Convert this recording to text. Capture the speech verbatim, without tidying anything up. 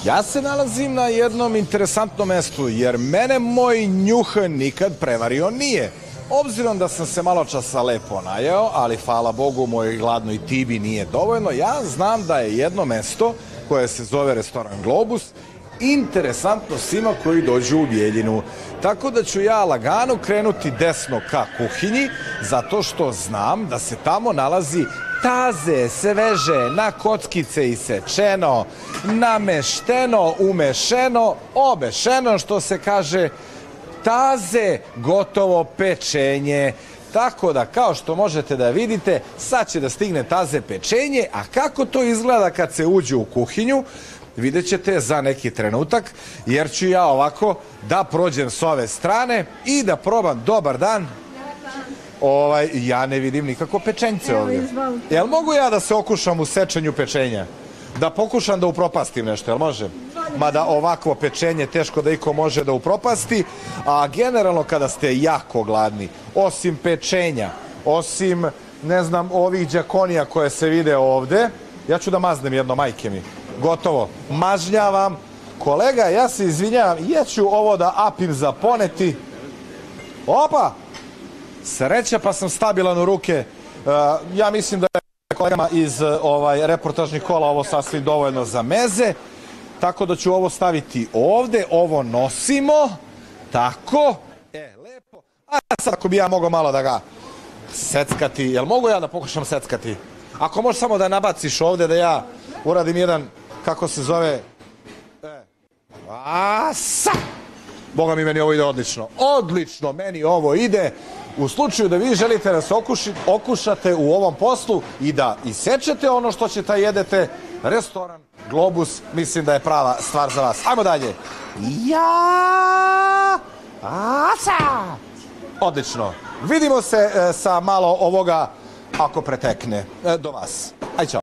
Ja se nalazim na jednom interesantnom mestu, jer mene moj njuh nikad prevario nije. Obzirom da sam se malo časa lepo najeo, ali hvala Bogu mojoj gladnoj tibi nije dovoljno, ja znam da je jedno mesto koje se zove restoran Globus interesantno svima koji dođu u Bijeljinu. Tako da ću ja lagano krenuti desno ka kuhinji, zato što znam da se tamo nalazi taze, sveže, na kockice isečeno, namešteno, umešeno, obešeno, što se kaže, taze, gotovo pečenje. Tako da, kao što možete da vidite, sad će da stigne taze pečenje, a kako to izgleda kad se uđe u kuhinju, vidjet ćete za neki trenutak, jer ću ja ovako da prođem s ove strane i da probam. Dobar dan. Ovaj, ja ne vidim nikako pečenjce ovdje. Jel mogu ja da se okušam u sečenju pečenja? Da pokušam da upropastim nešto, jel može? Mada ovakvo pečenje teško da iko može da upropasti, a generalno kada ste jako gladni, osim pečenja, osim, ne znam, ovih đakonija koje se vide ovde, ja ću da maznem jedno, majke mi. Gotovo. Mažnjavam. Kolega, ja se izvinjavam, jeću ovo da apim za poneti. Opa! Sreća, pa sam stabilan u ruke. Ja mislim da je kolegama iz ovaj, reportažnih kola ovo sasvim dovoljno za meze. Tako da ću ovo staviti ovde. Ovo nosimo. Tako. E, lepo. A sad ako bi ja mogao malo da ga seckati. Jel mogu ja da pokušam seckati? Ako možeš samo da nabaciš ovde da ja uradim jedan, kako se zove, e, a, sa! Boga mi, meni ovo ide odlično. Odlično, meni ovo ide. U slučaju da vi želite da se okuši, okušate u ovom poslu i da isečete ono što ćete jedete, restoran Globus, mislim da je prava stvar za vas. Ajmo dalje. Ja! Asa! Odlično. Vidimo se e, sa malo ovoga, ako pretekne, e, do vas. Aj, čao.